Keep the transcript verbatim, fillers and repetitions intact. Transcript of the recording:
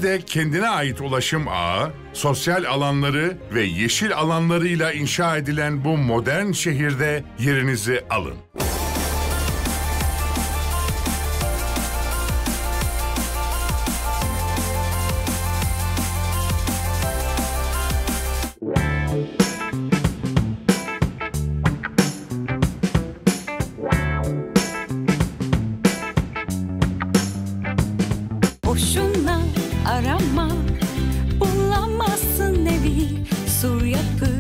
Siz de kendine ait ulaşım ağı, sosyal alanları ve yeşil alanlarıyla inşa edilen bu modern şehirde yerinizi alın. Boşuna arama, bulamazsın evi. Sur Yapı